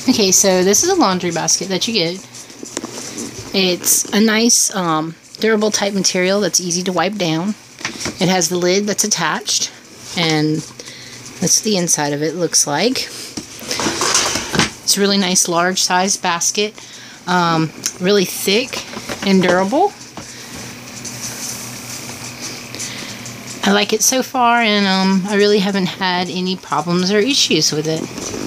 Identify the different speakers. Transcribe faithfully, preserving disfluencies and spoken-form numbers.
Speaker 1: Okay, so this is a laundry basket that you get. It's a nice um, durable type material that's easy to wipe down. It has the lid that's attached, and that's the inside of it looks like. It's a really nice large size basket, um, really thick and durable. I like it so far, and um, I really haven't had any problems or issues with it.